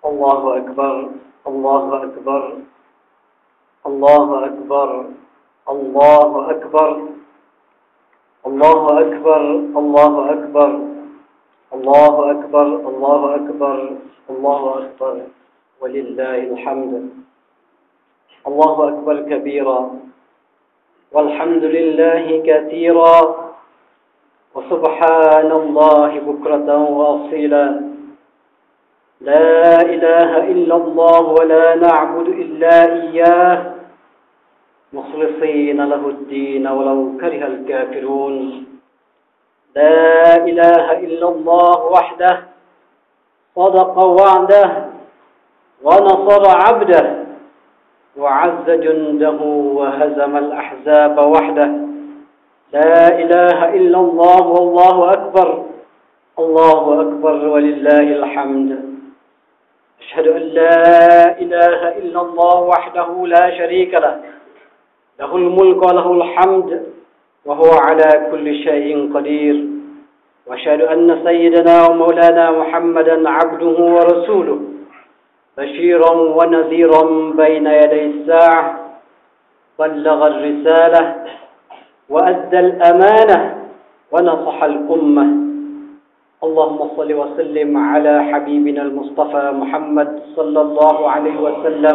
الله أكبر الله أكبر الله أكبر الله أكبر الله أكبر الله أكبر الله أكبر الله أكبر الله أكبر ولله الحمد. الله أكبر كبيرا والحمد لله كثيرا وسبحان الله بكرة وأصيلا. لا إله إلا الله ولا نعبد إلا إياه مخلصين له الدين ولو كره الكافرون. لا إله إلا الله وحده صدق وعده ونصر عبده وعز جنده وهزم الأحزاب وحده. لا إله إلا الله والله أكبر الله أكبر ولله الحمد. أشهد أن لا إله إلا الله وحده لا شريك له له الملك وله الحمد وهو على كل شيء قدير. وأشهد أن سيدنا ومولانا محمدا عبده ورسوله بشيرا ونذيرا بين يدي الساعة. بلغ الرسالة وأدى الأمانة ونصح الأمة. اللهم صل وسلم على حبيبنا المصطفى محمد صلى الله عليه وسلم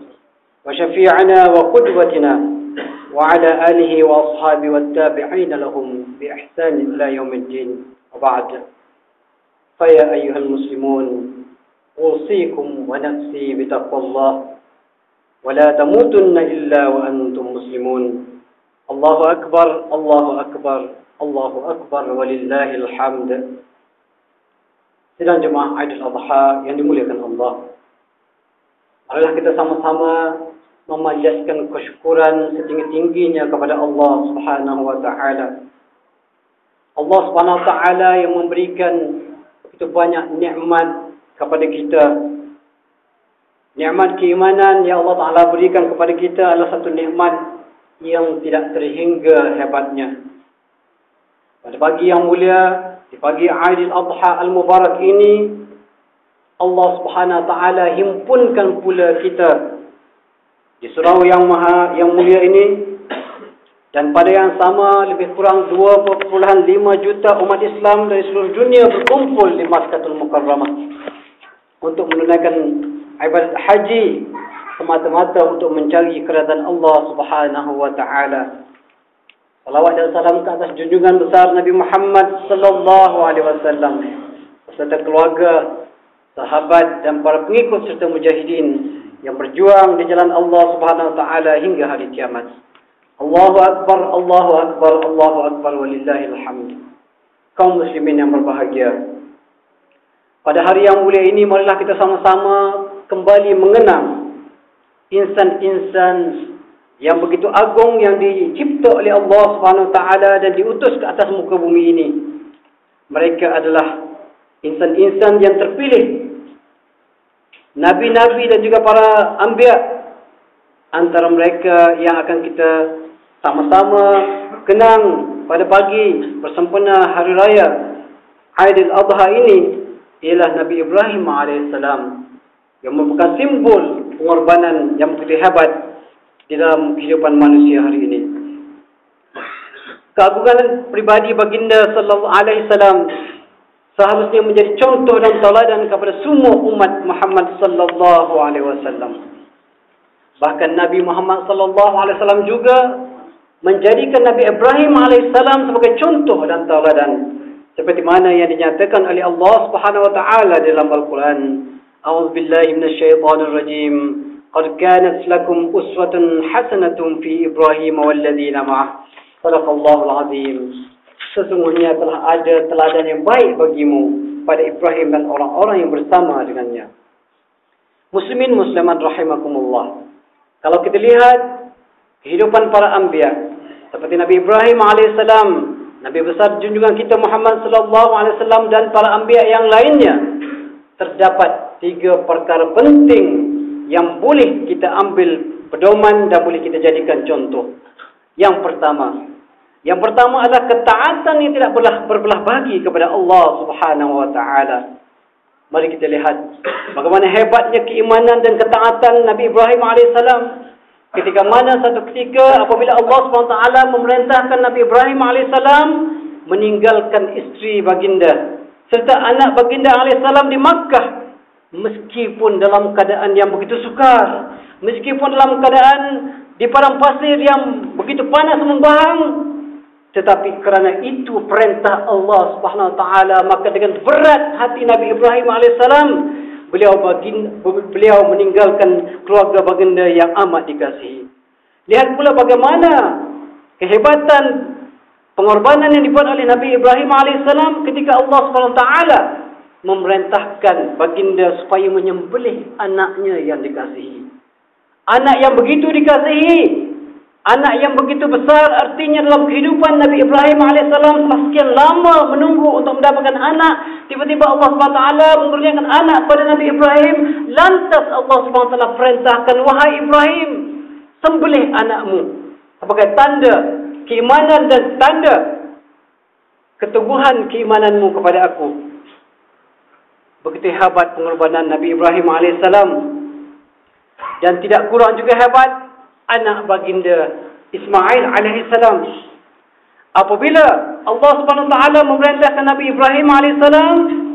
وشفيعنا وقدوتنا وعلى آله وأصحابه والتابعين لهم بإحسان إلى يوم الدين. وبعد، فيا أيها المسلمون أوصيكم ونفسي بتقوى الله ولا تموتن إلا وأنتم مسلمون. الله أكبر الله أكبر الله أكبر ولله الحمد. Sidang jemaah Aidil Adha yang dimuliakan Allah, marilah kita sama-sama memanjatkan kesyukuran setinggi-tingginya kepada Allah Subhanahu wa taala. Allah Subhanahu wa taala yang memberikan begitu banyak nikmat kepada kita. Nikmat keimanan yang Allah Taala berikan kepada kita adalah satu nikmat yang tidak terhingga hebatnya. Pada pagi yang mulia, di pagi Aidil Adha Al-Mubarak ini, Allah Subhanahu wa taala himpunkan pula kita di surau yang mulia ini, dan pada yang sama lebih kurang 2.5 juta umat Islam dari seluruh dunia berkumpul di Makkahul Mukarramah untuk menunaikan ibadat haji semata-mata untuk mencari keridhaan Allah Subhanahu wa taala. Salawat dan salam ke atas junjungan besar Nabi Muhammad sallallahu alaihi wasallam serta keluarga, sahabat dan para pengikut serta mujahidin yang berjuang di jalan Allah Subhanahu wa taala hingga hari kiamat. Allahu akbar Allahu akbar Allahu akbar walillahil hamd. Kaum muslimin yang berbahagia, pada hari yang mulia ini marilah kita sama-sama kembali mengenang insan-insan yang begitu agung yang dicipta oleh Allah Subhanahu wa taala dan diutus ke atas muka bumi ini. Mereka adalah insan-insan yang terpilih, nabi-nabi dan juga para anbiya. Antara mereka yang akan kita sama-sama kenang pada pagi bersempena hari raya Aidil Adha ini ialah Nabi Ibrahim alaihissalam, yang merupakan simbol pengorbanan yang begitu hebat di dalam kehidupan manusia hari ini. Keagungan pribadi baginda sallallahu alaihi wasallam seharusnya menjadi contoh dan tauladan kepada semua umat Muhammad sallallahu alaihi wasallam. Bahkan Nabi Muhammad sallallahu alaihi wasallam juga menjadikan Nabi Ibrahim alaihissalam sebagai contoh dan tauladan, seperti mana yang dinyatakan oleh Allah Subhanahu wa taala dalam Al-Quran. A'udzubillahi minasyaitonir rajim. Qad kanat lakum uswatun hasanatun fi Ibrahim walladzina ma'ah. Shadaqallahul azim. Sesungguhnya telah ada teladan yang baik bagimu pada Ibrahim dan orang-orang yang bersama dengannya. Muslimin muslimat rahimakumullah. Kalau kita lihat kehidupan para anbiya seperti Nabi Ibrahim alaihissalam, Nabi besar junjungan kita Muhammad sallallahu alaihi wasallam dan para anbiya yang lainnya, terdapat 3 perkara penting yang boleh kita ambil pedoman dan boleh kita jadikan contoh. Yang pertama adalah ketaatan yang tidak berbelah bagi kepada Allah Subhanahu wa taala. Mari kita lihat bagaimana hebatnya keimanan dan ketaatan Nabi Ibrahim AS. Ketika mana satu ketika apabila Allah SWT memerintahkan Nabi Ibrahim AS meninggalkan isteri baginda serta anak baginda AS di Makkah, meskipun dalam keadaan yang begitu sukar, meskipun dalam keadaan di padang pasir yang begitu panas membahang, tetapi kerana itu perintah Allah Subhanahu Wa Taala, maka dengan berat hati Nabi Ibrahim alaihissalam, beliau meninggalkan keluarga baginda yang amat dikasihi. Lihat pula bagaimana kehebatan pengorbanan yang dibuat oleh Nabi Ibrahim alaihissalam ketika Allah Subhanahu Wa Taala memerintahkan baginda supaya menyembelih anaknya yang dikasihi. Anak yang begitu dikasihi, anak yang begitu besar, artinya dalam kehidupan Nabi Ibrahim AS telah sekian lama menunggu untuk mendapatkan anak. Tiba-tiba Allah SWT mengurniakan anak pada Nabi Ibrahim. Lantas Allah SWT perintahkan, wahai Ibrahim, sembelih anakmu sebagai tanda keimanan dan tanda keteguhan keimananmu kepada aku. Begitu hebat pengorbanan Nabi Ibrahim AS. Dan tidak kurang juga hebat anak baginda Ismail alaihissalam. Apabila Allah Subhanahu Wa Taala memerintahkan Nabi Ibrahim alaihissalam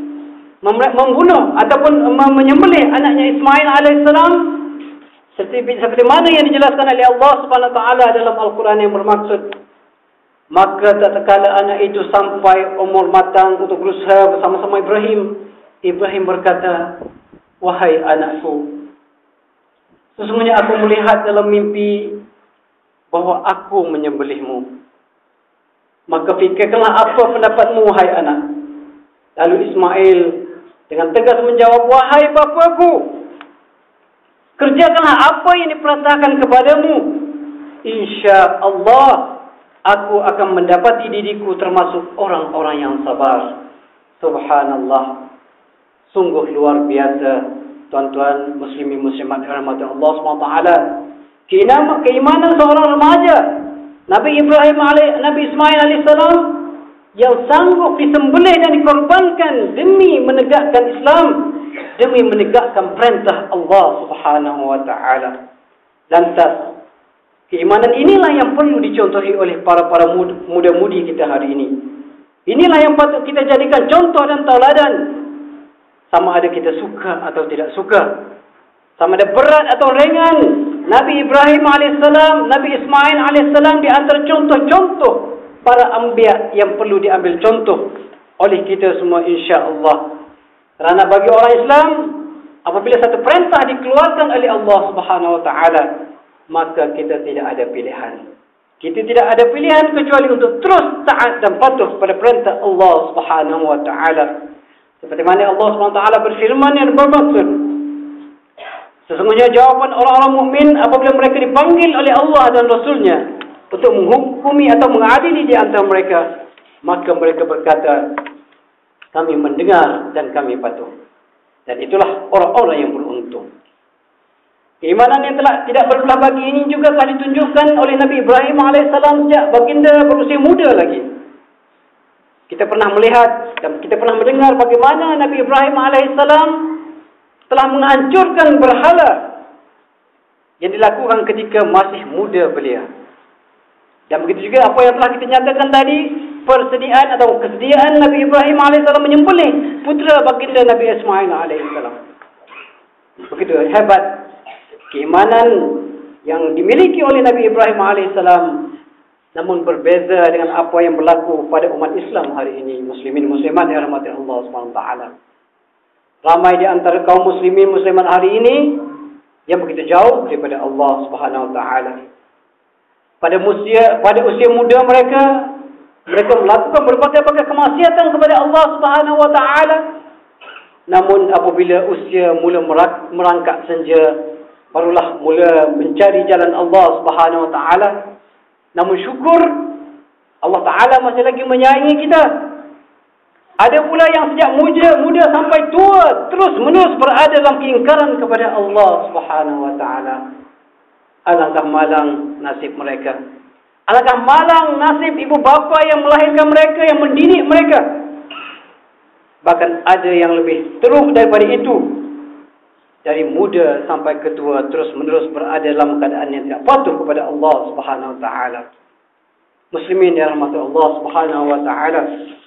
membunuh ataupun menyembelih anaknya Ismail alaihissalam, seperti mana yang dijelaskan oleh Allah Subhanahu Wa Taala dalam Al-Quran yang bermaksud, maka tak kala anak itu sampai umur matang untuk berusaha bersama-sama Ibrahim, Ibrahim berkata, wahai anakku, sesungguhnya aku melihat dalam mimpi bahawa aku menyembelihmu. Maka fikirkanlah apa pendapatmu, wahai anak. Lalu Ismail dengan tegas menjawab, wahai bapaku, kerjakanlah apa yang diperintahkan kepadamu. Insya Allah aku akan mendapati diriku termasuk orang-orang yang sabar. Subhanallah. Sungguh luar biasa, tuan-tuan muslimin muslimat dirahmati Allah SWT. Keimanan seorang remaja Nabi Ismail alaihissalam yang sanggup disembelih dan dikorbankan demi menegakkan Islam, demi menegakkan perintah Allah Subhanahu Wa Taala. Lantas keimanan inilah yang perlu dicontohi oleh para muda-mudi kita hari ini. Inilah yang patut kita jadikan contoh dan tauladan. Sama ada kita suka atau tidak suka, sama ada berat atau ringan, Nabi Ibrahim alaihissalam, Nabi Ismail alaihissalam di antara contoh-contoh para anbiya yang perlu diambil contoh oleh kita semua insya-Allah. Kerana bagi orang Islam, apabila satu perintah dikeluarkan oleh Allah Subhanahu Wa Taala, maka kita tidak ada pilihan. Kita tidak ada pilihan kecuali untuk terus taat dan patuh pada perintah Allah Subhanahu Wa Taala. Seperti mana Allah SWT berfirman yang bermaksud, sesungguhnya jawapan orang-orang mukmin apabila mereka dipanggil oleh Allah dan Rasulnya untuk menghukumi atau mengadili di antara mereka, maka mereka berkata, kami mendengar dan kami patuh. Dan itulah orang-orang yang beruntung. Keimanan yang tidak berbelah bagi ini juga telah ditunjukkan oleh Nabi Ibrahim AS sejak baginda berusia muda lagi. Kita pernah melihat dan kita pernah mendengar bagaimana Nabi Ibrahim alaihissalam telah menghancurkan berhala yang dilakukan ketika masih muda belia. Dan begitu juga apa yang telah kita nyatakan tadi, persediaan atau kesediaan Nabi Ibrahim alaihissalam menyembelih putera baginda Nabi Ismail alaihissalam. Begitu hebat keimanan yang dimiliki oleh Nabi Ibrahim alaihissalam. Namun berbeza dengan apa yang berlaku pada umat Islam hari ini, muslimin muslimat yang dirahmati Allah SWT. Ramai di antara kaum muslimin muslimat hari ini yang begitu jauh daripada Allah SWT. Pada usia muda mereka melakukan berbagai-bagai kemaksiatan kepada Allah SWT. Namun apabila usia mula merangkak senja, barulah mula mencari jalan Allah SWT. Namun syukur Allah Ta'ala masih lagi menyayangi kita. Ada pula yang sejak muda sampai tua terus-menerus berada dalam keingkaran kepada Allah Subhanahu Wa Ta'ala. Alangkah malang nasib mereka. Alangkah malang nasib ibu bapa yang melahirkan mereka, yang mendidik mereka. Bahkan ada yang lebih teruk daripada itu. Dari muda sampai ke tua terus menerus berada dalam keadaan yang tidak patuh kepada Allah Subhanahu wa taala. Muslimin yang dirahmati Allah Subhanahu wa taala.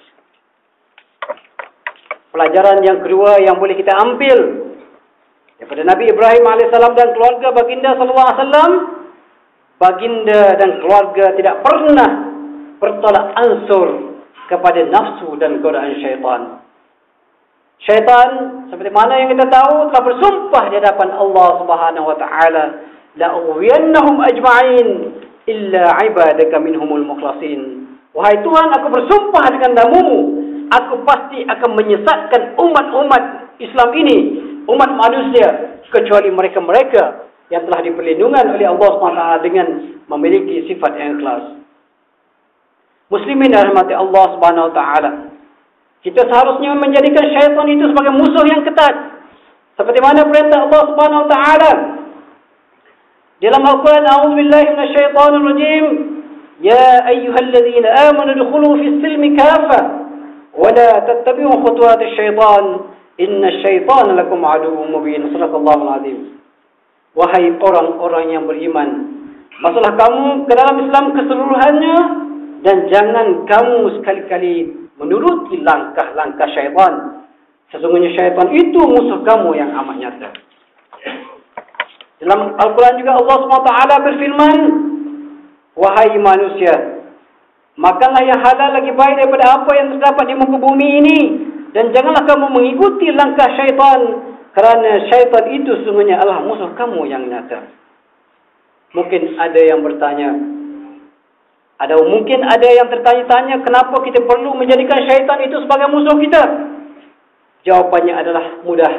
Pelajaran yang kedua yang boleh kita ambil daripada Nabi Ibrahim alaihissalam dan keluarga baginda sallallahu alaihi wasallam, baginda dan keluarga tidak pernah bertolak ansur kepada nafsu dan godaan syaitan. Syaitan seperti mana yang kita tahu telah bersumpah di hadapan Allah Subhanahu wa taala, la uwiyannahum ajma'in illa ibadaka minhumul mukhlasin. Wahai Tuhan, aku bersumpah dengan namamu, aku pasti akan menyesatkan umat-umat Islam ini, umat manusia, kecuali mereka-mereka yang telah diperlindungan oleh Allah SWT dengan memiliki sifat yang ikhlas. Muslimin dan rahmati Allah Subhanahu wa taala. Kita seharusnya menjadikan syaitan itu sebagai musuh yang ketat. Seperti mana perintah Allah Subhanahu wa taala dalam Al-Quran, a'udzubillahi minasyaitonir rajim, ya ayyuhalladzina amanu udkhulu fis-silmi kaffah wa la tattabi'u khutuwatisy syaitan innasyaitana lakum aduwwun mubin. Shadaqallahul azim. Wahai orang-orang yang beriman, masuklah kamu ke dalam Islam keseluruhannya dan jangan kamu sekali-kali menuruti langkah-langkah syaitan. Sesungguhnya syaitan itu musuh kamu yang amat nyata. Dalam Al-Quran juga Allah SWT berfirman, wahai manusia, makanlah yang halal lagi baik daripada apa yang terdapat di muka bumi ini, dan janganlah kamu mengikuti langkah syaitan, kerana syaitan itu sesungguhnya adalah musuh kamu yang nyata. Mungkin ada yang bertanya, mungkin ada yang tertanya-tanya, kenapa kita perlu menjadikan syaitan itu sebagai musuh kita? Jawapannya adalah mudah.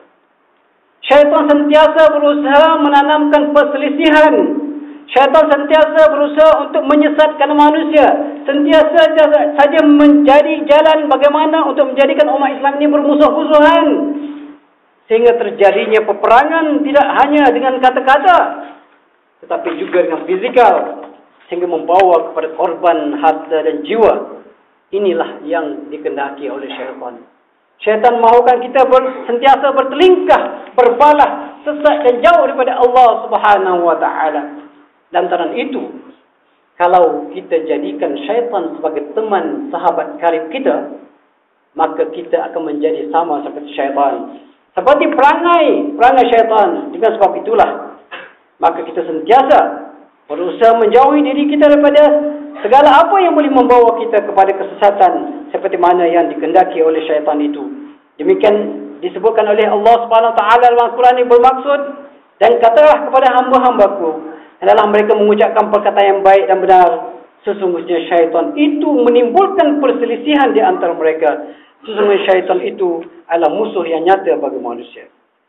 Syaitan sentiasa berusaha menanamkan perselisihan. Syaitan sentiasa berusaha untuk menyesatkan manusia. Sentiasa saja menjadi jalan bagaimana untuk menjadikan umat Islam ini bermusuh-musuhan. Sehingga terjadinya peperangan tidak hanya dengan kata-kata, tetapi juga dengan fizikal, sehingga membawa kepada korban harta dan jiwa. Inilah yang dikehendaki oleh syaitan. Syaitan mahukan kita sentiasa bertelingkah, berbalah, sesat dan jauh daripada Allah Subhanahu wa taala. Lantaran itu, kalau kita jadikan syaitan sebagai teman sahabat karib kita, maka kita akan menjadi sama seperti syaitan. Seperti perangai syaitan. Dengan sebab itulah, maka kita sentiasa berusaha menjauhi diri kita daripada segala apa yang boleh membawa kita kepada kesesatan seperti mana yang dikehendaki oleh syaitan itu. Demikian disebutkan oleh Allah Subhanahu wa taala dalam Al-Quran ini bermaksud, dan katalah kepada hamba-hambaku adalah mereka mengucapkan perkataan yang baik dan benar. Sesungguhnya syaitan itu menimbulkan perselisihan di antara mereka. Sesungguhnya syaitan itu adalah musuh yang nyata bagi manusia.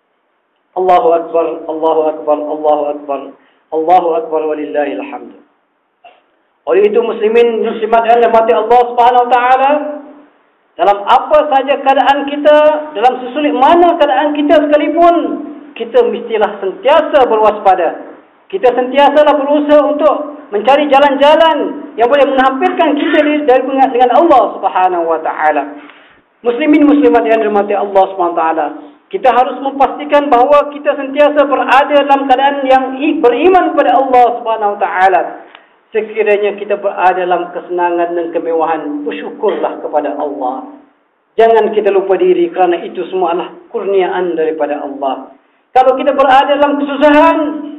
Allahu Akbar, Allahu Akbar, Allahu Akbar, Allahu Akbar walillahil hamd. Oleh itu muslimin muslimat yang dirahmati Allah Subhanahu wa taala, dalam apa saja keadaan kita, dalam sesulit mana keadaan kita sekalipun, kita mestilah sentiasa berwaspada. Kita sentiasalah berusaha untuk mencari jalan-jalan yang boleh menghampirkan kita dari dengan Allah Subhanahu wa taala. Muslimin muslimat yang dirahmati Allah Subhanahu wa taala, kita harus memastikan bahawa kita sentiasa berada dalam keadaan yang beriman kepada Allah Subhanahu wa taala. Sekiranya kita berada dalam kesenangan dan kemewahan, bersyukurlah kepada Allah. Jangan kita lupa diri, kerana itu semua adalah kurniaan daripada Allah. Kalau kita berada dalam kesusahan,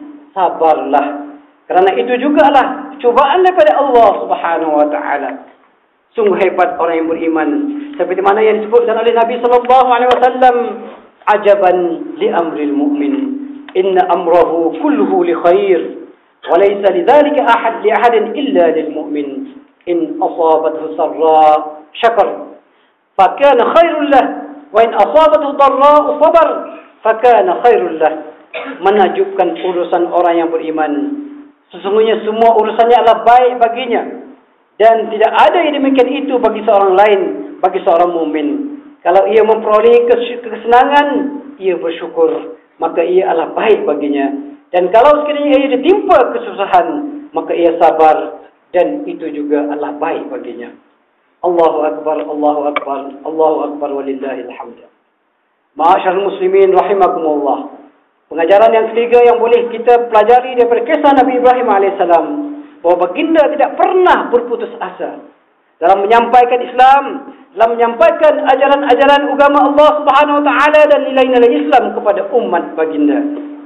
sabarlah, kerana itu jugalah cubaan daripada Allah Subhanahu wa taala. Sungguh hebat orang yang beriman, seperti mana yang disebutkan oleh Nabi sallallahu alaihi wasallam, ajaban li amril mu'min, inna amrahu kulluhu li khair, wa laysa lidzalika li ahadin illa lil mu'min, in asabathu sarra syakar fakana khairul lah, wa in asabathu dharra sabar fakana khairul lah. Menakjubkan urusan orang yang beriman, sesungguhnya semua urusannya adalah baik baginya, dan tidak ada yang demikian itu bagi seorang lain, bagi seorang mukmin. Kalau ia memperoleh kesenangan, ia bersyukur, maka ia adalah baik baginya. Dan kalau sekiranya ia ditimpa kesusahan, maka ia sabar, dan itu juga adalah baik baginya. Allahu Akbar, Allahu Akbar, Allahu Akbar walillahil hamd. Ma'asyiral muslimin rahimakumullah. Pengajaran yang ketiga yang boleh kita pelajari daripada kisah Nabi Ibrahim AS, bahawa baginda tidak pernah berputus asa dalam menyampaikan Islam, dalam menyampaikan ajaran-ajaran agama Allah Subhanahu Wa Taala dan nilai-nilai Islam kepada umat baginda.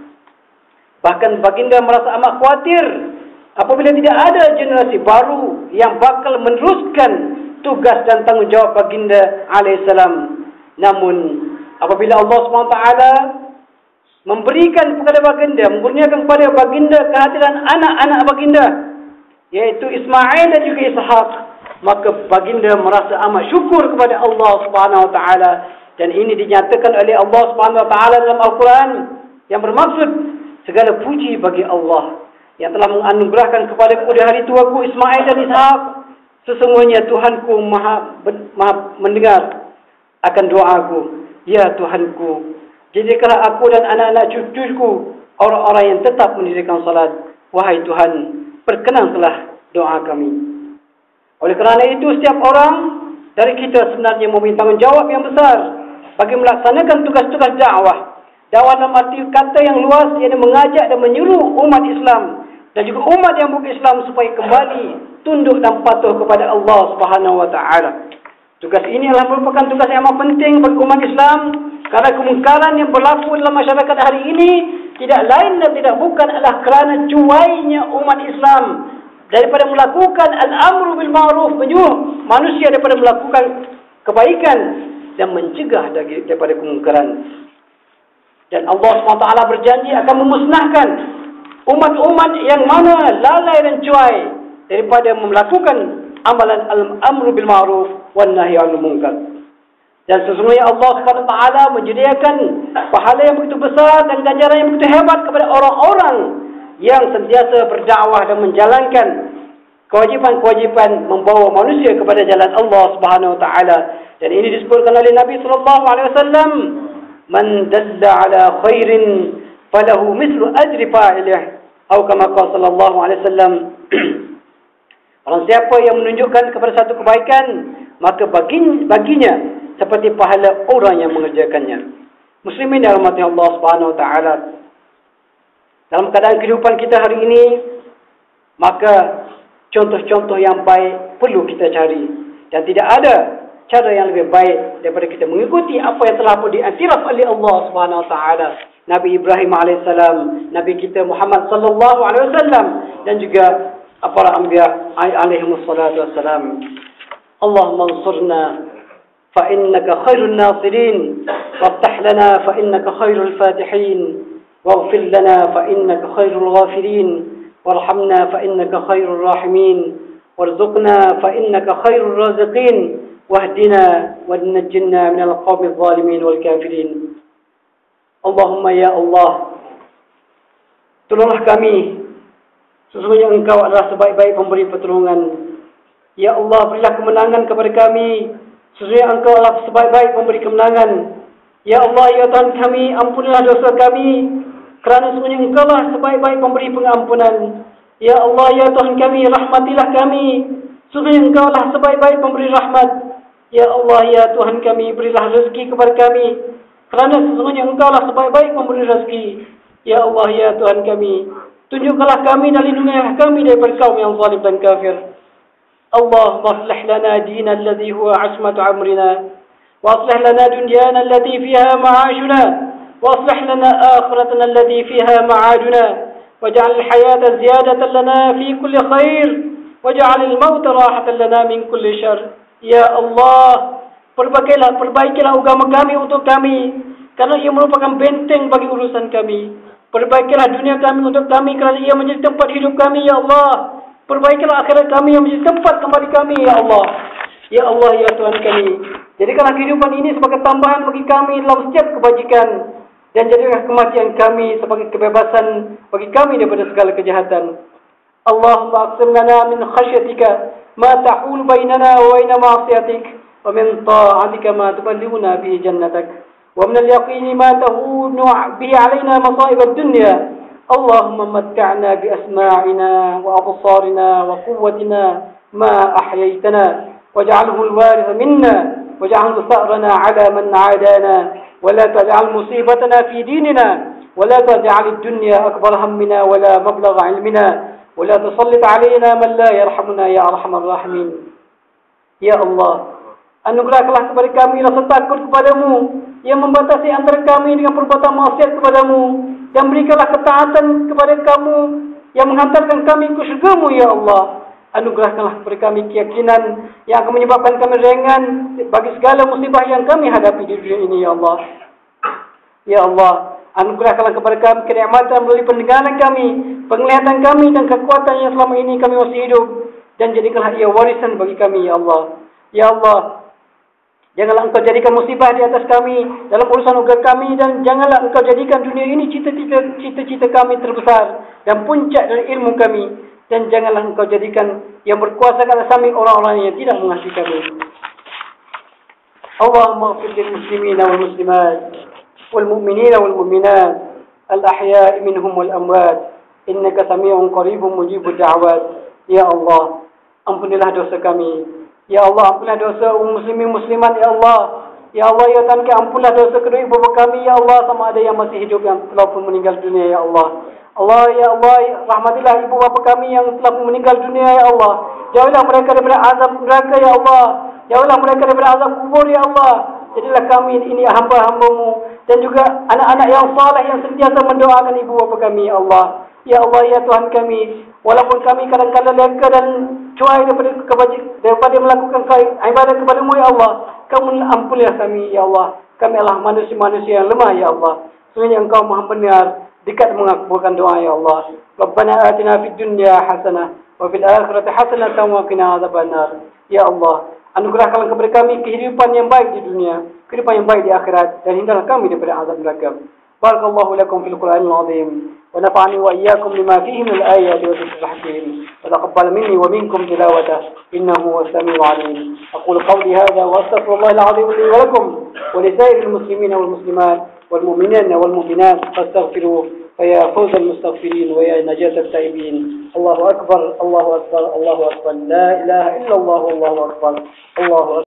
Bahkan baginda merasa amat khawatir apabila tidak ada generasi baru yang bakal meneruskan tugas dan tanggungjawab baginda alaihissalam. Namun apabila Allah Subhanahu Wa Taala memberikan kepada baginda, memurniakan kepada baginda kehadiran anak-anak baginda, yaitu Ismail dan juga Ishak, maka baginda merasa amat syukur kepada Allah Subhanahu Wa Taala, dan ini dinyatakan oleh Allah Subhanahu Wa Taala dalam Al-Quran yang bermaksud segala puji bagi Allah yang telah menganugerahkan kepadaku di hari tuaku Ismail dan Ishak. Sesungguhnya Tuhanku maha mendengar akan doaku. Ya Tuhanku, jadikanlah aku dan anak-anak cucuku orang-orang yang tetap mendirikan salat. Wahai Tuhan, perkenanlah doa kami. Oleh kerana itu, setiap orang dari kita sebenarnya mempunyai tanggungjawab yang besar bagi melaksanakan tugas-tugas dakwah. Dakwah dalam arti kata yang luas, iaitu mengajak dan menyuruh umat Islam dan juga umat yang bukan Islam supaya kembali tunduk dan patuh kepada Allah Subhanahu Wa Taala. Tugas ini adalah merupakan tugas yang amat penting bagi umat Islam, kerana kemungkaran yang berlaku dalam masyarakat hari ini tidak lain dan tidak bukan adalah kerana cuainya umat Islam daripada melakukan al-amru bil ma'ruf, menyuruh manusia daripada melakukan kebaikan dan mencegah daripada kemungkaran. Dan Allah SWT berjanji akan memusnahkan umat-umat yang mana lalai dan cuai daripada melakukan amalan al-amru bil ma'ruf wan nahyi 'anil munkar. Dan sesungguhnya Allah SWT menyediakan pahala yang begitu besar dan ganjaran yang begitu hebat kepada orang-orang yang sentiasa berdakwah dan menjalankan kewajipan-kewajipan membawa manusia kepada jalan Allah Subhanahu Wa Taala. Dan ini disebutkan oleh Nabi sallallahu alaihi wasallam, "Man dalla 'ala khairin falahu mithlu ajri fa'ilih." Atau kama qala sallallahu alaihi wasallam, orang siapa yang menunjukkan kepada satu kebaikan, maka baginya seperti pahala orang yang mengerjakannya. Muslimin yang dirahmati Allah Subhanahu Wa Taala, dalam keadaan kehidupan kita hari ini, maka contoh-contoh yang baik perlu kita cari, dan tidak ada cara yang lebih baik daripada kita mengikuti apa yang telah pun diiktiraf oleh Allah Subhanahu Wa Taala. Nabi Ibrahim alaihissalam, Nabi kita Muhammad sallallahu alaihi wasallam, dan juga para anbiya alaihimus salatu wassalam. Allahumma ansurna fa innaka khairun nasirin, waftah lana fa innaka khairul fatihin, waghfir lana fa innaka khairul ghafirin, warhamna fa innaka khairur rahimin, warzuqna fa innaka khairur raziqin, wahdina wanajjina minal qawmi adh-dhalimin wal kafirin. Allahumma ya Allah, tolonglah kami, sesungguhnya Engkau adalah sebaik-baik pemberi pertolongan. Ya Allah, berilah kemenangan kepada kami, sesungguhnya Engkau adalah sebaik-baik pemberi kemenangan. Ya Allah, ya Tuhan kami, ampunilah dosa kami, kerana sesungguhnya Engkau lah sebaik-baik pemberi pengampunan. Ya Allah, ya Tuhan kami, rahmatilah kami, sesungguhnya Engkau lah sebaik-baik pemberi rahmat. Ya Allah, ya Tuhan kami, berilah rezeki kepada kami, kerana sesungguhnya Engkau lah sebaik-baik pemberi rezeki. Ya Allah, ya Tuhan kami, tunjukkanlah kami dan lindungilah kami daripada kaum yang zalim dan kafir. Allahumma aslih lana dina alladhi huwa asmatu amrina, wa aslih lana dunyana alladhi fiha ma'ashuna, wa aslih lana akhiratana alladhi fiha ma'aduna, waj'al al-hayata ziyadatan lana fi kulli khair, waj'al al-mauta rahatan lana min kulli syarr. Ya Allah, perbaikilah agama kami untuk kami, kerana ia merupakan benteng bagi urusan kami. Perbaikilah dunia kami untuk kami, kerana ia menjadi tempat hidup kami, ya Allah. Perbaikilah akhirat kami yang menjadi tempat kembali kami, ya Allah. Ya Allah, ya Tuhan kami, jadikanlah kehidupan ini sebagai tambahan bagi kami dalam setiap kebajikan, dan jadikanlah kematian kami sebagai kebebasan bagi kami daripada segala kejahatan. Allahumma aqsim lana min khasyatika ma tahul bainana wa baina ma'siyatik, wa min ta'atika ma tuballighuna bihi jannatak, ومن اليقين ما تهون به علينا مصائب الدنيا. اللهم متعنا بأسماعنا وأبصارنا وقوتنا ما أحييتنا، واجعله الوارث منا واجعل ثأرنا على من عادانا ولا تجعل مصيبتنا في ديننا ولا تجعل الدنيا أكبر همنا ولا مبلغ علمنا ولا تسلط علينا من لا يرحمنا يا أرحم الراحمين. Ya Allah, anugerahkanlah kepada kami rasa takut kepadamu yang membatasi antara kami dengan perbuatan maksiat kepadamu, dan berikanlah ketaatan kepada kamu yang menghantarkan kami ke syurga-Mu ya Allah. Anugerahkanlah kepada kami keyakinan yang akan menyebabkan kami ringan bagi segala musibah yang kami hadapi di dunia ini ya Allah. Ya Allah, anugerahkanlah kepada kami kenikmatan melalui pendengaran kami, penglihatan kami dan kekuatan yang selama ini kami masih hidup, dan jadikanlah ia warisan bagi kami ya Allah. Ya Allah, janganlah Engkau jadikan musibah di atas kami dalam urusan urusan kami, dan janganlah Engkau jadikan dunia ini cita-cita kami terbesar dan puncak dari ilmu kami, dan janganlah Engkau jadikan yang berkuasa ke atas kami orang-orang yang tidak mengasihi kami. Allahumma ighfir lil muslimina wal muslimat wal mu'minina wal mu'minat al ahya'i minhum wal amwat innaka sami'un qaribun mujibud da'wat. Ya Allah, ampunilah dosa kami. Ya Allah, ampunilah dosa muslimin muslimat ya Allah. Ya Allah, ya Tuhan, ampunilah dosa kedua ibu bapa kami ya Allah, sama ada yang masih hidup yang telah pun meninggal dunia ya Allah. Allah ya Allah, rahmatilah ibu bapa kami yang telah pun meninggal dunia ya Allah. Jauhilah mereka daripada azab neraka ya Allah. Jauhilah mereka daripada azab kubur ya Allah. Jadilah kami ini hamba-hamba-Mu dan juga anak-anak yang saleh yang sentiasa mendoakan ibu bapa kami ya Allah. Ya Allah, ya Tuhan kami, walaupun kami kadang-kadang leka dan cuai daripada melakukan ibadah kepada-Mu ya Allah, Kamu ampunilah kami ya Allah. Kami adalah manusia-manusia yang lemah ya Allah. Sesungguhnya Engkau Maha benar, dekat mengabulkan doa ya Allah. Rabbana atina fid dunya hasanah wa fil akhirati hasanah wa qina adzabannar. Ya Allah, anugerahkanlah kepada kami kehidupan yang baik di dunia, kehidupan yang baik di akhirat, dan hindarlah kami daripada azab neraka. Barakallahu lakum fil Qur'anil azim. ونفعني وإياكم لما فيه من الآيات والذكر الحكيم وتقبل مني ومنكم تلاوته إنه هو السميع العليم. أقول قولي هذا وأستغفر الله العظيم لي ولكم ولسائر المسلمين والمسلمات والمؤمنين والمؤمنات فاستغفروه فيا فوز المستغفرين ويا نجاة التائبين. الله أكبر الله أكبر الله أكبر لا إله إلا الله والله أكبر الله أكبر.